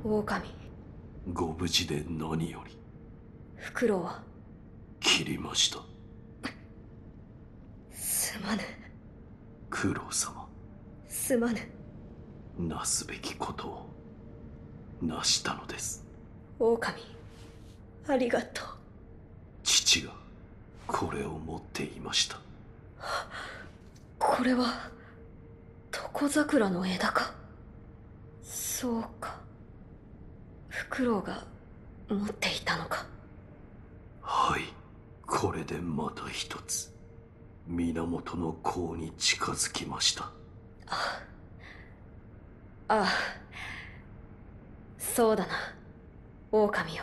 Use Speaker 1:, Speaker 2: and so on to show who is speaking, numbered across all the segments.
Speaker 1: 狼。
Speaker 2: ご無事で何より。
Speaker 1: フクロウは
Speaker 2: 切りました。
Speaker 1: すまぬ。
Speaker 2: 九郎様。
Speaker 1: すまぬ。
Speaker 2: なすべきことをなしたのです。
Speaker 1: 狼、ありがとう。
Speaker 2: 父がこれを持っていました。
Speaker 1: これは床桜の枝か。そうか、フクロウが持っていたのか。
Speaker 2: はい、これでまた一つ源の功に近づきました。
Speaker 1: ああ、そうだな、狼よ。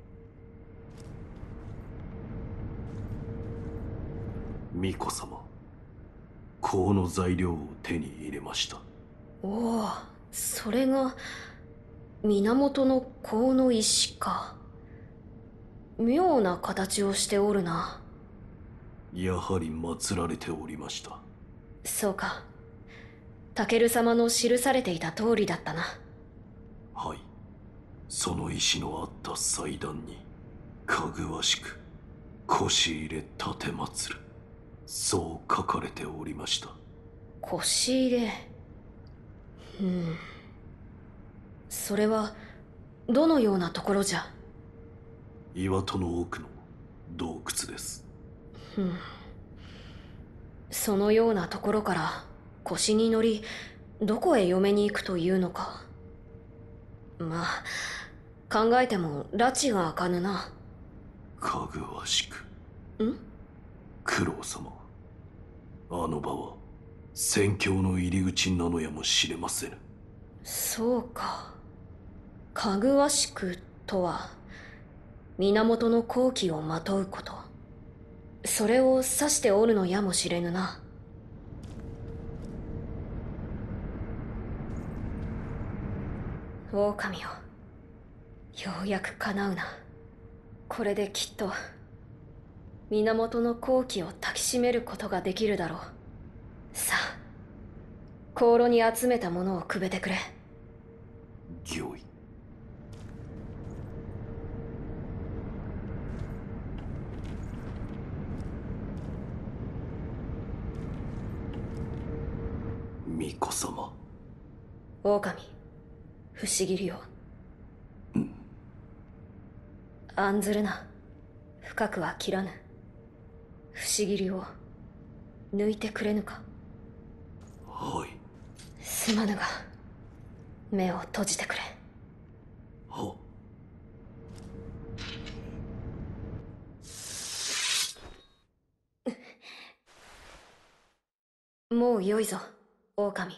Speaker 2: 巫女様、香の材料を手に入れました。
Speaker 1: おお、それが源の香の石か。妙な形をしておるな。
Speaker 2: やはり祀られておりました。
Speaker 1: そうか、タケル様の記されていた通りだったな。
Speaker 2: はい、その石のあった祭壇にかぐわしく腰入れ立て祀る、そう書かれておりました。
Speaker 1: 腰入れ。それはどのようなところじゃ。
Speaker 2: 岩戸の奥の洞窟です。
Speaker 1: そのようなところから腰に乗り、どこへ嫁に行くというのか。まあ、考えても拉致が開かぬな。
Speaker 2: かぐわしく。九郎様、あの場は宣教の入り口なのやもしれませぬ。
Speaker 1: そうか、かぐわしくとは源の好機をまとうこと、それを指しておるのやもしれぬな。狼よ、ようやく叶うな。これできっと源の好機を抱きしめることができるだろう。さあ、香炉に集めたものをくべてくれ。
Speaker 2: 御意。巫女様。
Speaker 1: 狼、不思議よ。案ずるな、深くは切らぬ。不思議を抜いてくれぬか。
Speaker 2: はい。
Speaker 1: すまぬが、目を閉じてくれ。
Speaker 2: は。
Speaker 1: もうよいぞ、狼。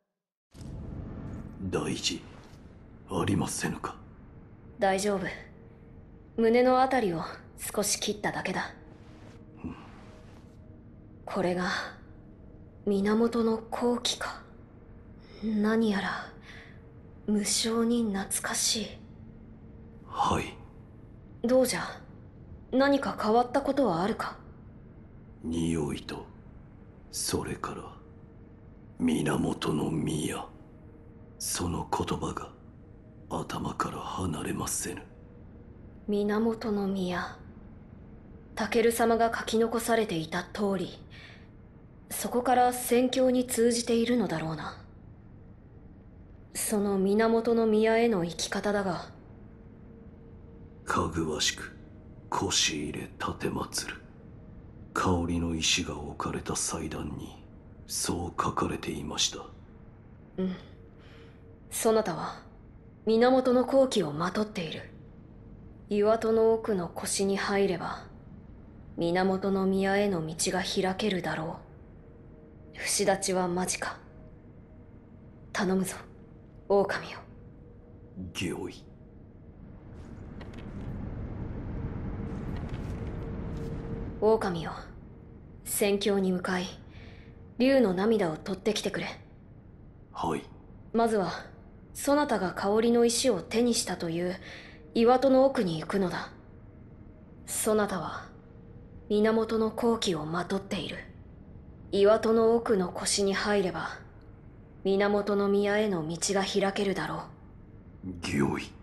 Speaker 2: 大事ありませぬか。
Speaker 1: 大丈夫。胸のあたりを少し切っただけだ。これが源の好機か。何やら無性に懐かしい。
Speaker 2: はい。
Speaker 1: どうじゃ、何か変わったことはあるか。
Speaker 2: 匂いと、それから源の宮、その言葉が頭から離れませぬ。
Speaker 1: 源の宮。タケル様が書き残されていた通り、そこから宣教に通じているのだろうな。その源の宮への生き方だが、
Speaker 2: かぐわしく腰入れ立て祀る、香りの石が置かれた祭壇にそう書かれていました。
Speaker 1: そなたは源の好機をまとっている。岩戸の奥の腰に入れば源の宮への道が開けるだろう。不死立ちは間近。頼むぞ、狼よ。
Speaker 2: 御意。
Speaker 1: 狼よ、宣教に向かい竜の涙を取ってきてくれ。
Speaker 2: はい。
Speaker 1: まずはそなたが香りの石を手にしたという岩戸の奥に行くのだ。そなたは源の好機をまとっている。岩戸の奥の腰に入れば源の宮への道が開けるだろう。
Speaker 2: 御意。